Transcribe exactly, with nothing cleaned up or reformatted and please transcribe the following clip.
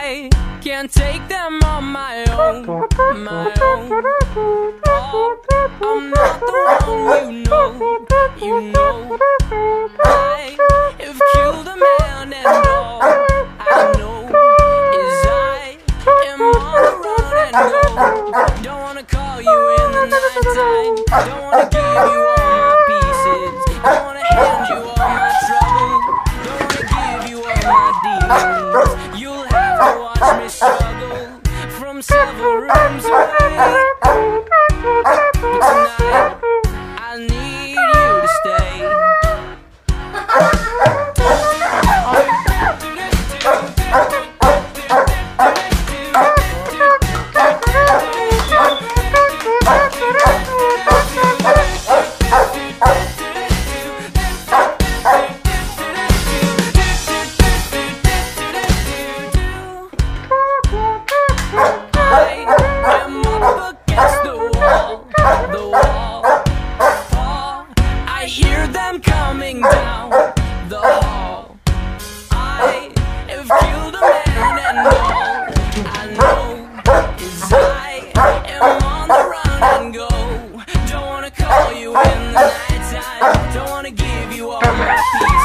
I can't take them on my own, my own. Oh, I'm not the one you know, you know. I have killed a man and all I know is I am on the run and go. Don't wanna call you in the nighttime, don't wanna give you all my pieces, don't wanna hand you all my trouble, don't wanna give you all my demons. You'll have to watch me struggle from several rooms away. But tonight, I need you to stay. Coming down the hall, I have killed a man and all I know is I am on the run and go. Don't wanna call you in the nighttime, don't wanna give you all my peace.